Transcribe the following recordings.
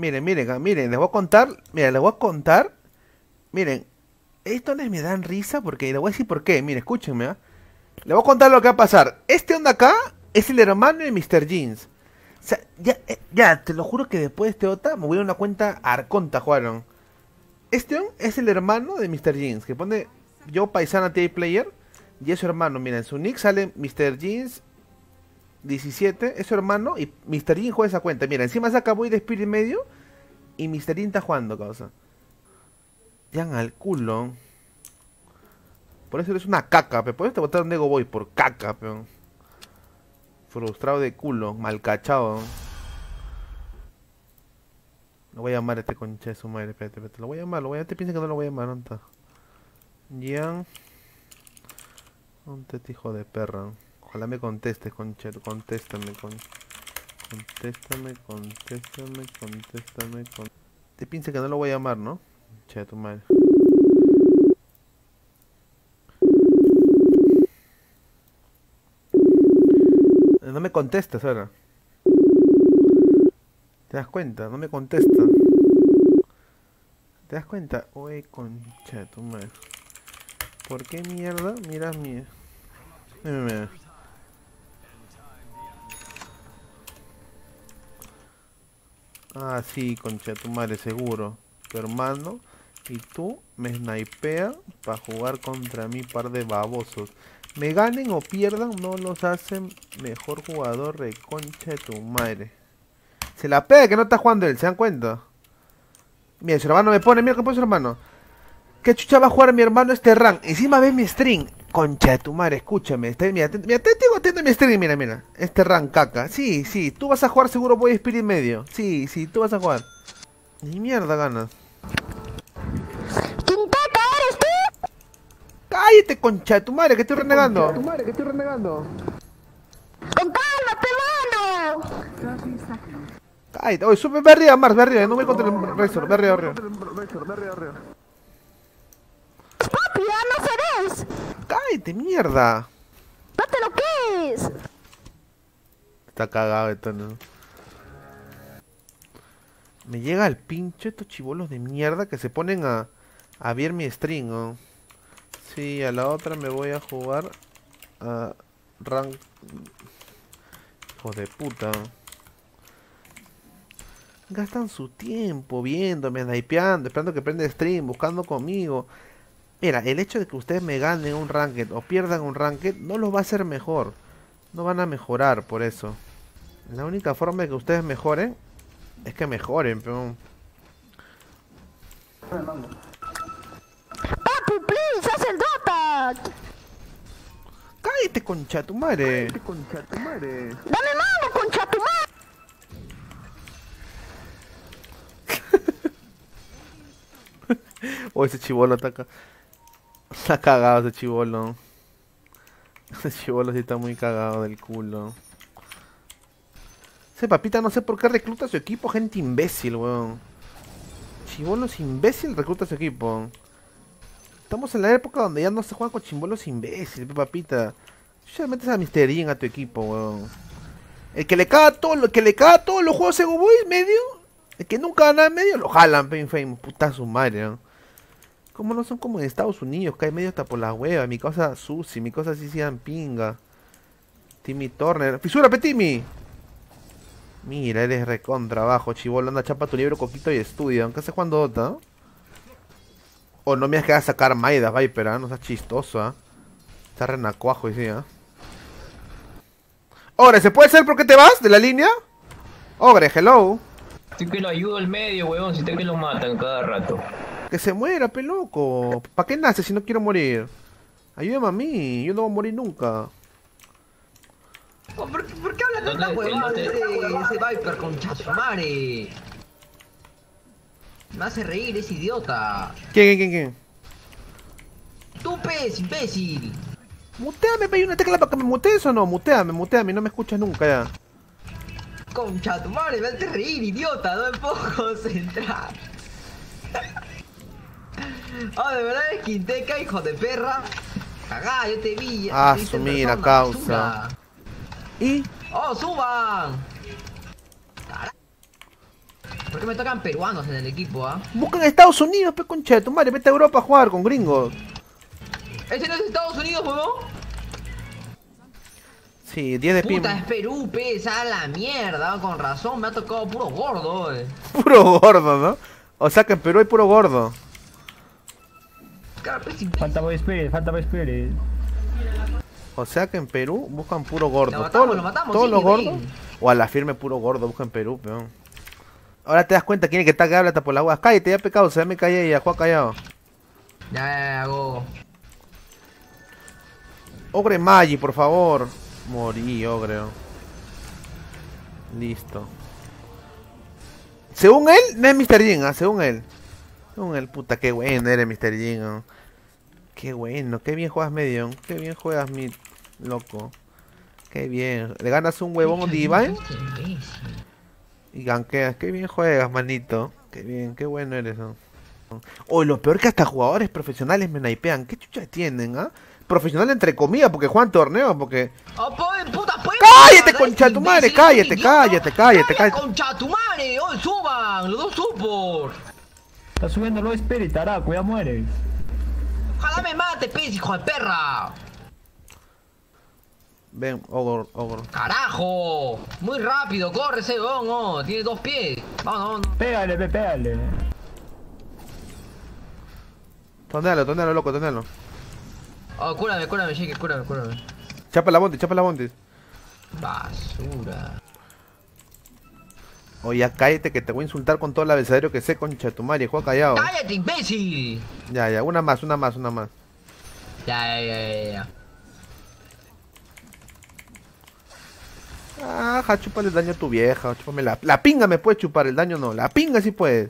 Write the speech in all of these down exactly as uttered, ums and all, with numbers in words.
Miren, miren, ah, miren, les voy a contar. Miren, les voy a contar. Miren, esto les me dan risa porque les voy a decir por qué. Miren, escúchenme, ¿ah? Les voy a contar lo que va a pasar. Este onda acá es el hermano de míster Jeans. O sea, ya, eh, ya, te lo juro que después de este OTA me voy a una cuenta Arconta, jugaron. Este on es el hermano de míster Jeans, que pone yo paisana T I Player. Y es su hermano, miren, en su nick sale míster Jeans diecisiete, es su hermano. Y míster Jeans juega esa cuenta. Mira, encima saca Void de Spirit medio. Y míster Jeans está jugando, causa. Ya al culo. Por eso eres una caca, pe. Por eso te botaron Nego Boy, por caca, pe. Frustrado de culo, malcachado. Lo voy a llamar a este concha de su madre, espérate, espérate. Lo voy a llamar, lo voy a... Te piensa que no lo voy a llamar, ¿dónde está? Jan. ¿Dónde está este hijo de perra? Ojalá me contestes, concha, contéstame, con... Contéstame, contéstame, contéstame, con... Te piensa que no lo voy a llamar, ¿no? Concha de tu madre. No me contestas ahora. ¿Te das cuenta? No me contesta. ¿Te das cuenta? Oye, concha de tu madre. ¿Por qué mierda? Mira mi... Mira, mira. Ah, sí, concha de tu madre, seguro. Tu hermano y tú me snipean para jugar contra mí, par de babosos. Me ganen o pierdan, no los hacen mejor jugador de concha de tu madre. Se la pega que no está jugando él, ¿se dan cuenta? Mira, su hermano me pone, mira que pone su hermano. ¿Qué chucha va a jugar mi hermano este rank? Encima ve mi stream. Concha de tu madre, escúchame. Este, mira, te, mira, te tengo atento a mi stream, mira, mira. Este rank caca. Sí, sí, tú vas a jugar seguro Voy Spirit medio. Sí, sí, tú vas a jugar. Ni mierda ganas. ¡Cállate, concha de tu madre, que estoy renegando! Concha de tu madre, que estoy renegando. ¡Con calma, pebano! ¡Cállate! Oye, sube, ve arriba, Mars, ve arriba, no me contra el Razor, ve arriba, arriba. ¡Papi, ya no serés! ¡Cállate, mierda! ¡No te lo que es! Está cagado esto, ¿no? Me llega el pinche estos chibolos de mierda que se ponen a... A ver mi stream, ¿no? Sí, a la otra me voy a jugar a rank. Hijo de puta. Gastan su tiempo viéndome, snipeando, esperando que prenda stream, buscando conmigo. Mira, el hecho de que ustedes me ganen un ranked o pierdan un ranked no los va a hacer mejor. No van a mejorar por eso. La única forma de que ustedes mejoren es que mejoren, pero... ¡Papi, please! ¡Haz el Dota! ¡Cállate, concha tu madre! ¡Cállate, concha tu madre! ¡Dame mano, concha tu madre! Oh, ese chibolo ataca. Está cagado ese chibolo. Ese chibolo sí está muy cagado del culo. Ese papita no sé por qué recluta a su equipo gente imbécil, weón. Chibolos imbécil recluta a su equipo. Estamos en la época donde ya no se juega con chimbolos imbéciles, papita. Ya metes a míster Jean a tu equipo, weón. El que le caga todo, lo que le caga todos los juegos en Boys medio. El que nunca gana en medio lo jalan, pen fame, puta su madre, ¿no? Como no son como en Estados Unidos, que hay medio hasta por la hueva, mi cosa sushi, mi cosa así sean pinga. Timmy Turner. ¡Fisura, Petimi! Mira, eres recontra abajo, chibolo, anda chapa tu libro, coquito y estudia. Aunque estés jugando Dota, ¿no? O no me has quedado a sacar Maidas, Viper, ¿eh? No seas chistoso, ¿eh? Está renacuajo y sí, ¿eh? Ogre, ¿se puede ser por qué te vas de la línea? Ogre, hello. Sí que lo ayudo al medio, weón, si te que lo matan cada rato. Que se muera, peloco. ¿Para qué nace si no quiero morir? Ayúdame a mí, yo no voy a morir nunca. Oh, ¿por, ¿Por qué habla tanta huevada ese, ese Viper con Chasumare? Me hace reír, es idiota. ¿Quién, quién, quién? Tú, pez, imbécil. Muteame, pe, hay una tecla para que me mutees o no. Muteame, muteame, no me escuchas nunca ya. Concha tu madre, me hace reír, idiota, no me puedo concentrar. Oh, de verdad es Quinteca, hijo de perra. Cagá, yo te vi. Ah, su mira, causa. Basura. ¿Y? ¡Oh, suban! ¿Por qué me tocan peruanos en el equipo, ah? Buscan Estados Unidos, pe concha de tu madre. Vete a Europa a jugar con gringos. ¿Ese no es Estados Unidos, huevón? Sí, diez de pim. Puta, es Perú, pesa la mierda. Con razón, me ha tocado puro gordo, eh. Puro gordo, ¿no? O sea que en Perú hay puro gordo. Claro, pues, Falta Boy Spirit, falta Boy Spirit. O sea que en Perú buscan puro gordo. Lo matamos, Todos- lo matamos, todos sí, los gordos. ven. O a la firme puro gordo buscan en Perú, peón. Ahora te das cuenta quién es que está que habla hasta por la agua. Cállate, ya pecado, se me callé ya, juega callado. Ya, ya, ya, go. Ogre Magi, por favor. Morí, Ogre. Listo. Según él, no es mister Jin, ¿ah? Según él. Según él, puta, qué bueno eres mister Jin, ¿ah? Qué bueno, qué bien juegas medio. Qué bien juegas mi loco. Qué bien. Le ganas un huevón Divine y gankeas. Qué bien juegas, manito. Qué bien, qué bueno eres, ¿no? Oh, lo peor que hasta jugadores profesionales me naipean. ¿Qué chucha tienen, ah? Profesional entre comillas, porque juegan torneos, porque... Oh, pues, puta, pues, ¡Cállate, puta, concha de tu madre! imbécil, ¡Cállate, idiota! cállate, cállate, ¡Calla, cállate! concha de tu madre! ¡Oh, suban! ¡Los dos support! Está subiendo Boy Spirit, Araco, ya mueres. ¡Ojalá me mate, pez, hijo de perra! Ven, Ogor, Ogor. ¡Carajo! Muy rápido, corre ese weón, oh, tiene dos pies. Vamos, vamos. Pégale, pe, pégale. Tonealo, tonealo, loco, tonealo. Oh, cúrame, cúrame, Shake, cúrame, cúrame. Chapa la monte, chapa la monte. Basura. Oye, ya cállate que te voy a insultar con todo el abecedario que sé, concha de tu madre. Juega callado. ¡Cállate, imbécil! Ya, ya, una más, una más, una más. Ya, ya, ya, ya, ya. Ajá, chúpale el daño a tu vieja, chúpame la... La pinga me puedes chupar, el daño no. La pinga sí puedes.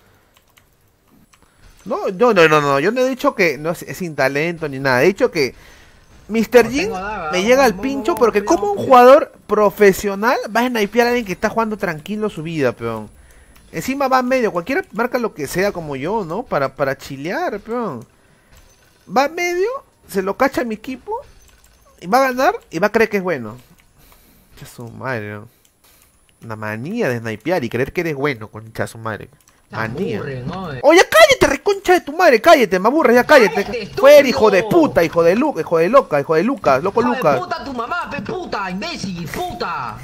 No, no, no, no, no, yo no he dicho que no es, es sin talento ni nada. He dicho que mister No Jin tengo daga, me llega al vamos, pincho vamos, porque cuidado, como un cuidado. jugador profesional va a snipear a alguien que está jugando tranquilo su vida, peón. Encima va a medio, cualquiera marca lo que sea como yo, ¿no? Para, para chilear, peón. Va a medio, se lo cacha a mi equipo y va a ganar y va a creer que es bueno. Concha su madre, ¿no? Una manía de snipear y creer que eres bueno, concha su madre. Se Manía. aburren, ¿no? Oye, cállate, reconcha de tu madre, cállate, me aburres, ya cállate. Cállate, estúpido. Fuera, hijo de puta, hijo de Luca, hijo de loca, hijo de Lucas, loco ¡Hijo de Lucas. puta tu mamá, pe puta, imbécil, puta!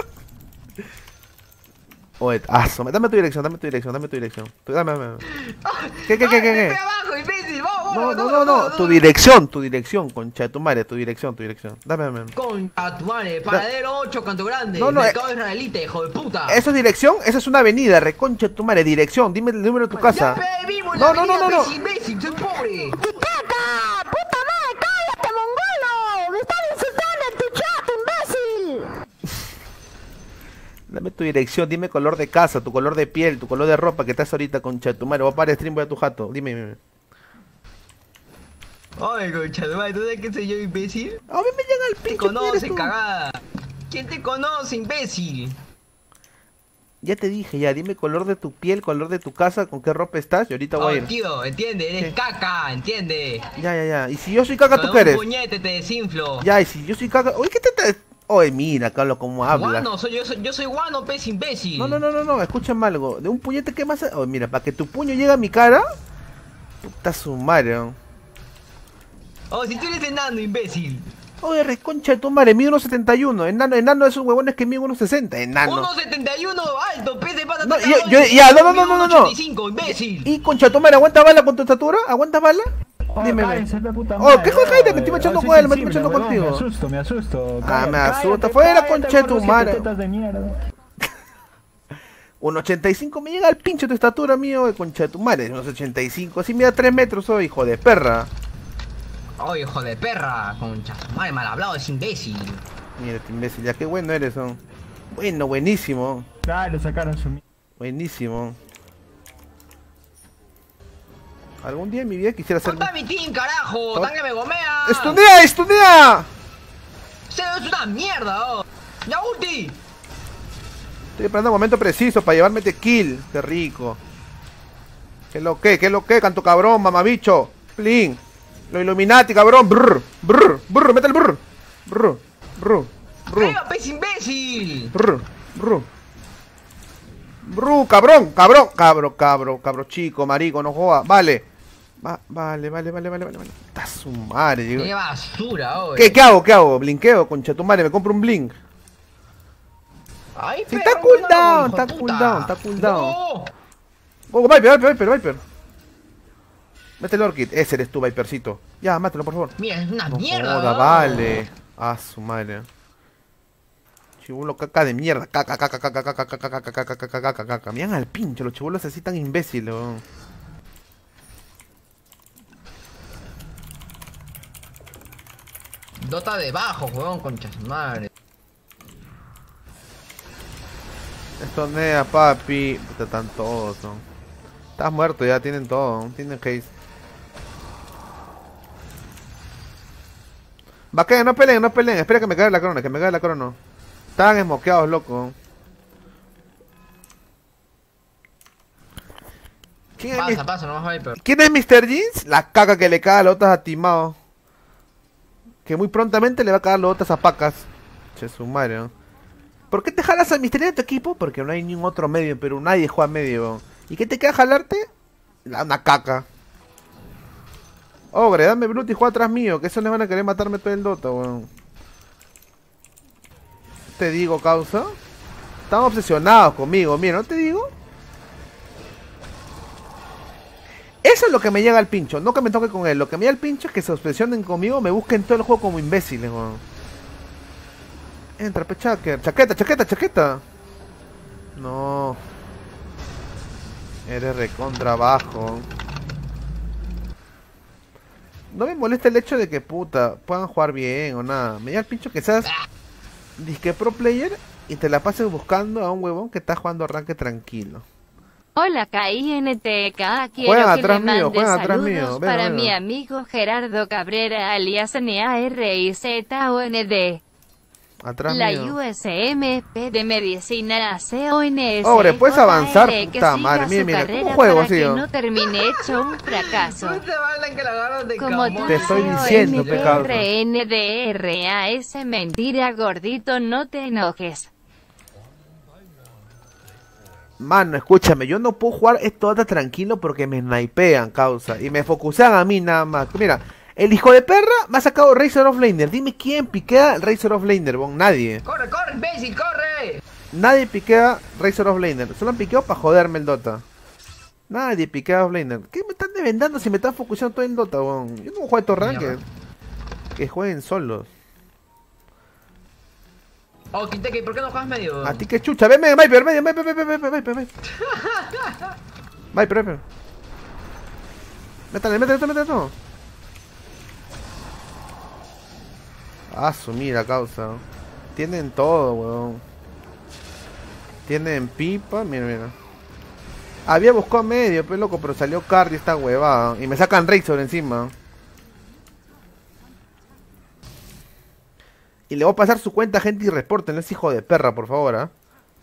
Oye, aso, dame tu dirección, dame tu dirección, dame tu dirección. Tú, Dame, dame. ¿Qué, qué, qué, qué, qué? Ay, abajo, imbécil! ¡Vamos, No, vamos, no, vamos, no, no, vamos, tu vamos. dirección, tu dirección, concha de tu madre, tu dirección, tu dirección. Dame, dame. Concha tu madre, paradero ocho, Canto Grande, No, no, mercado israelita, hijo de puta. ¿Eso es dirección? Esa es una avenida, reconcha de tu madre, dirección, dime el número de tu casa. Ya, pe, vivo en No, la no, no, avenida, no, no. pe, imbécil, soy pobre. ¡Titata! ¡Puta madre, cállate, mongolo! ¡Me están insultando en tu chat, imbécil! Dame tu dirección, dime color de casa, tu color de piel, tu color de ropa que estás ahorita, concha de tu madre. Voy a parar stream, voy a tu jato, dime, dime. Ay, concha tu madre, ¿tú sabes quién soy yo, imbécil? A mí me llega el ¿Quién te pincho. ¿quién eres conoce, tú? cagada? ¿Quién te conoce, imbécil? Ya te dije, ya, dime color de tu piel, color de tu casa, con qué ropa estás y ahorita voy a Oh, ir. tío, entiende, eres ¿Qué? caca, entiende. Ya, ya, ya. Y si yo soy caca, ¿tú Con qué eres? un puñete te desinflo. Ya, y si yo soy caca... Oye, ¿qué te... te- Oye, mira, Carlos, cómo hablas. Guano, soy, yo, soy, yo soy guano, pez imbécil. No, no, no, no, no, escúchame algo. De un puñete, ¿qué más? Oye, mira, para que tu puño llegue a mi cara... Puta su madre, ¿no? Oh, si tú eres enano, imbécil. Oye, reconcha de tu madre, mide uno setenta y uno. Enano, enano de esos huevones que mide uno sesenta. Enano. uno setenta y uno alto, pez de pata. No, taca, yo- dos, yo- ya, no, no, no, no, no, no. ochenta y cinco, imbécil. Y concha de tu madre, ¿aguanta bala con tu estatura? ¿Aguanta bala? Oh, Dime, cállense, pe, puta Oh, madre, ¿qué fue, Jaime? Me estoy oh, echando soy con él, me estoy sensible, echando huevón, contigo. Me asusto, me asusto. Ah, Cállate, me asusta. cállate, Fuera, cállate, concha de tu gordo, madre. siete tetas de mierda. uno ochenta y cinco me llega al pinche tu estatura, mío, de concha de tu madre. uno ochenta y cinco, así mira tres metros, soy hijo de perra. Oh, hijo de perra, concha su madre, mal hablado, es imbécil. Mira, este imbécil, ya qué bueno eres, son. Bueno, buenísimo. Dale, sacaron su mierda. Buenísimo. Algún día en mi vida quisiera ser... ¡Corta mi team, carajo! Oh. ¡Tan que me gomea! ¡Estunea, estunea! ¡Se es una mierda, oh! ¡Ya ulti! Estoy esperando el momento preciso para llevarme de kill. Qué rico. ¿Qué lo que? ¿Qué lo que? Canto cabrón, mamabicho. Plin. Lo Illuminati, cabrón. Brr, brr, brr, mete el brr. Brr, brr, brr, ¡Arriba, pez imbécil! brr, brr. Bru, cabrón, cabrón, cabro, cabro, cabro chico, marico, no joda. Vale. Va, vale, vale, vale, vale, vale, vale. Está su madre, digo. Qué basura, oye. ¿Qué, ¿Qué hago? ¿Qué hago? Blinkeo, concha tu madre, me compro un blink. Ay, Sí, perro, está cooldown, cuidado, está hijo de cooldown, puta. está cooldown. No. Oh, Viper, Viper, Viper, Viper. Mete el Orchid. Ese eres tú, Vipercito. Ya, mátalo, por favor. Mira, es una No mierda. joda, ¿no? vale. Ah, su madre. Chibulo caca de mierda. Caca, caca, caca, caca, caca, caca, caca, caca, caca, caca, caca. Miran al pincho, los chibulos así tan imbéciles. weón. Dota debajo, huevón, concha su madre. Esto nea, papi. Puta, están todos, ¿no? Estás muerto ya, tienen todo. Tienen haste. Va, que no peleen, no peleen. Espera que me caiga la corona, que me caiga la corona. Estaban esmoqueados, loco. ¿Quién es, Pasa, mi- pasa, nomás Viper. ¿Quién es mister Jeans? La caca que le caga a los otros a Timao. Que muy prontamente le va a cagar los otros a Pacas. Che, su madre, ¿no? ¿Por qué te jalas al mister Jeans de tu equipo? Porque no hay ningún otro medio en Perú. Nadie juega medio. ¿Y qué te queda jalarte? La, una caca. Ogre, dame Brute y juega atrás mío. Que eso le van a querer matarme todo el Dota, weón. Te digo, causa. Están obsesionados conmigo, mira, ¿no te digo? Eso es lo que me llega al pincho, no que me toque con él. Lo que me llega al pincho es que se obsesionen conmigo, me busquen todo el juego como imbéciles, weón. Entra, pechaker. Chaqueta, chaqueta, chaqueta. No. Eres recontra bajo. No me molesta el hecho de que, puta, puedan jugar bien o nada. Me llega al pincho que seas disque pro player y te la pases buscando a un huevón que está jugando arranque tranquilo. Hola K I N T K, quiero Juegan que atrás le mío, mande juegan atrás saludos mío, ven, para ven. mi amigo Gerardo Cabrera alias N A R I Z O N D. Atrás La mío. U S M P de Medicina C O N S. Hombre, puedes avanzar, J R, que puta siga madre, su mira, mira, carrera ¿cómo juego, para sí, que yo? no termine hecho un fracaso. No te valen que la agarras de Como tú, camón. Te estoy C O N diciendo, D pecado. R N D R A S, mentira gordito, no te enojes. Mano, escúchame, yo no puedo jugar esto hasta tranquilo porque me snipean, causa. Y me focusean a mí nada más. Mira, el hijo de perra me ha sacado Razor of Laner. Dime quién piquea Razor of Laner, bon. Nadie. Corre, corre, imbécil, corre. Nadie piquea Razor of Laner. Solo han piqueado para joderme el Dota. Nadie piquea of Laner. ¿Qué me están devendando si me están focuseando todo el Dota, bon? Yo no juego estos ranked. Que jueguen solos. Oh, Kinteki, ¿por qué no juegas medio? A ti que chucha, ven, ven, Viper, ven, ven, ven, ven, ven, ven, ven, ven. Viper, Viper. Métale, métale, métale, métale. Ah, su mira, causa. Tienen todo, weón. Tienen pipa, mira, mira. Había buscado medio, pues loco, pero salió Cardi esta huevada. Y me sacan Razor encima. Y le voy a pasar su cuenta a gente y reporten, ese hijo de perra, por favor, ¿ah?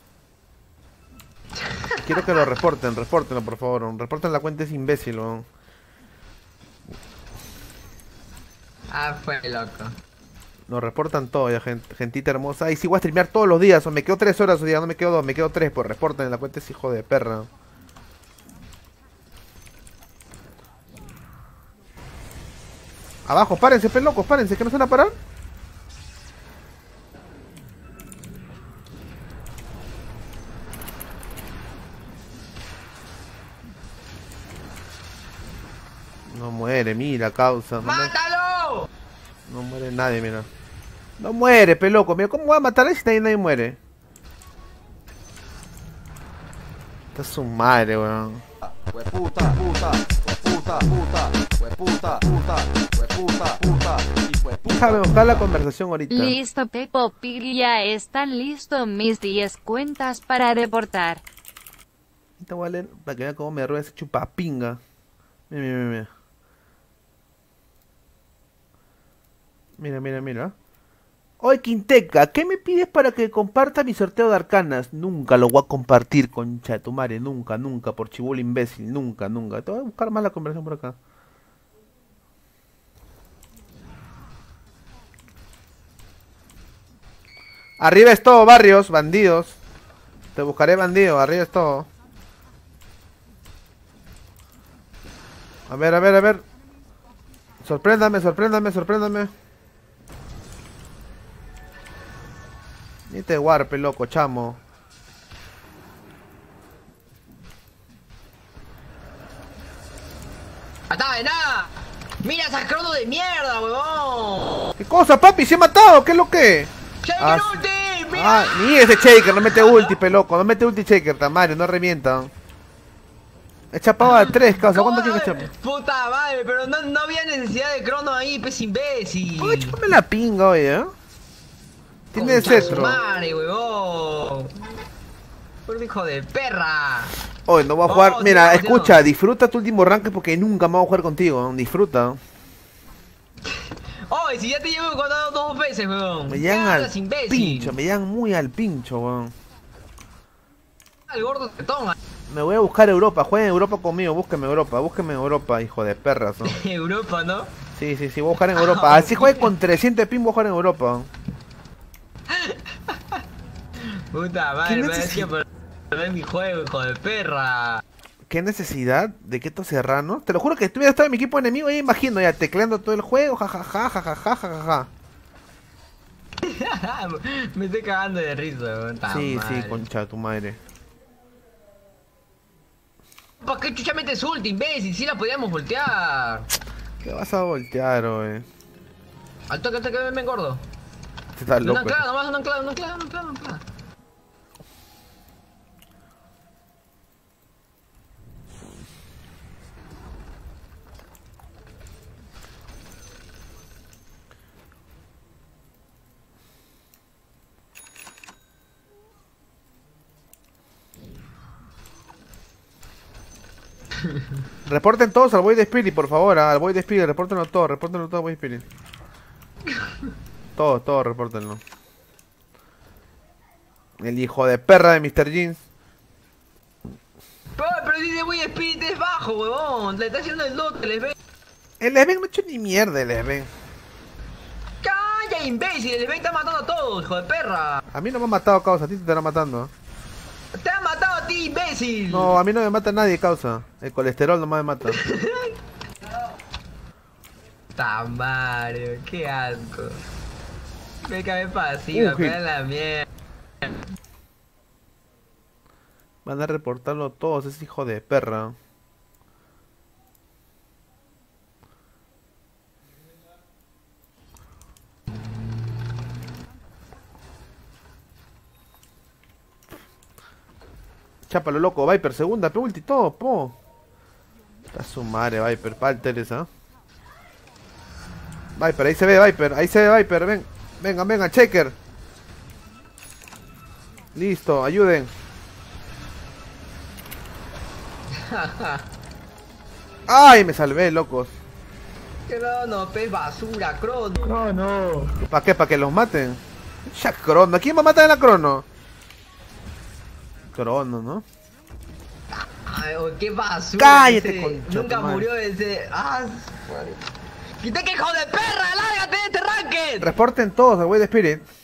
Quiero que lo reporten, reportenlo, por favor. Reporten la cuenta, es imbécil, weón. Ah, fue loco. Nos reportan todo ya, gente, gentita hermosa. Ay, sí, voy a streamear todos los días. O me quedo tres horas o día, no me quedo dos, me quedo tres. Pues reporten la cuenta, es hijo de perra. Abajo, párense, pe locos, párense, que no se van a parar. No muere, mira, causa. No, muere, ¡Mátalo! no muere nadie, mira. No muere, pe loco. Mira, ¿cómo va a matar a él si nadie, nadie muere? Esta es su madre, weón. Hueputa, puta, hueputa, puta, hueputa, puta, hueputa, puta, y hueputa. Déjame buscar la conversación ahorita. Listo Pepo Pig, ya están listos mis diez cuentas para reportar. Ahorita voy a leer para que vean cómo me roba ese chupapinga. Mira, mira, mira. Mira, mira, mira. Oye, Quinteca, ¿qué me pides para que comparta mi sorteo de arcanas? Nunca lo voy a compartir, concha de tu madre. Nunca, nunca, por chibulo imbécil. Nunca, nunca. Te voy a buscar más la conversación por acá. Arriba es todo, barrios, bandidos. Te buscaré, bandido, arriba es todo. A ver, a ver, a ver. Sorpréndame, sorpréndame, sorpréndame. Ni te warpe, loco, chamo. ¡Hasta de nada! ¡Mira esa crono de mierda, huevón! ¿Qué cosa, papi? ¿Se ha matado? ¿Qué es lo que? ¡Shaker Ah, ulti! ¡Mira! Ah, ni ese Shaker, no mete ulti, peloco. No mete ulti Shaker, Tamario, no revienta. Echa pava de tres, causa. ¿Cuánto ¿Cómo quieres no? echar? Puta madre, pero no, no había necesidad de crono ahí, pues imbécil. Oye, chúpame la pinga, oye, ¿eh? Tiene el Concha su cetro. madre, huevón. Por hijo de perra. Oye, no voy a No, jugar. sí, Mira, no, sí, escucha, no. disfruta tu último rank porque nunca me voy a jugar contigo. Disfruta. Oye, si ya te llevo contado dos veces, huevón. Me ¿Qué llegan hablas, al imbécil? pincho, me llegan muy al pincho, weón. El gordo te toma. Me voy a buscar Europa, jueguen Europa conmigo, búsqueme Europa, búsqueme Europa, hijo de perras, ¿no? Europa, ¿no? Sí, sí, sí, voy a jugar en Europa. Así juegue con trescientos pin, voy a jugar en Europa. Puta ¿Qué madre, me necesi- decía perder mi juego, hijo de perra. ¿Qué necesidad de Keto Serrano? Te lo juro que si hubiera estado en mi equipo enemigo, ahí imagino, ya tecleando todo el juego, jajaja, jajaja, jajaja. Me estoy cagando de risa, weón. ta Sí, madre. sí, concha de tu madre. ¿Para qué chucha metes ulti, imbécil? Si la podíamos voltear. ¿Qué vas a voltear, wey? Al toque, al toque, ven, ven, gordo. Estás Una loco. anclada, nomás una anclada, una anclada, una anclada, una anclada. Reporten todos al Boy de Spirit, por favor, ah, al Boy de Spirit, repórtenlo todo, repórtenlo todo al Boy de Spirit. Todos, todos, repórtenlo. El hijo de perra de mister Jeans. Pero, pero dice, wey, Spirit es bajo, huevón. Le está haciendo el lote, les ve. El Leven no ha hecho ni mierda, el Leven. ¡Calla, imbécil! El está matando a todos, hijo de perra. A mí no me ha matado, causa, a ti te estará matando. Te han matado a ti, imbécil. No, a mí no me mata nadie, causa. El colesterol nomás me mata. Tamario, qué asco. Me cae pasiva, Uh, me hit. da la mierda. Van a reportarlo todos, ese hijo de perra. Chápalo, loco, Viper, segunda, pe ulti, todo, po. Está su madre, Viper, palter esa. Viper, ahí se ve Viper, ahí se ve Viper, ven. Venga, venga, checker. Listo, ayuden. Ay, me salvé, locos. Crono, pez basura, crono. No, no. ¿Para qué? ¿Para que los maten? Ya, Crono. ¿Quién va a matar a la Crono? Crono, ¿no? Ay, oh, qué basura. Cállate, ese. concha tu Nunca madre. murió ese. ¡Ah! ¡Quita que hijo de perra! ¡Lárgate de este racket! Reporten todos al güey de Spirit.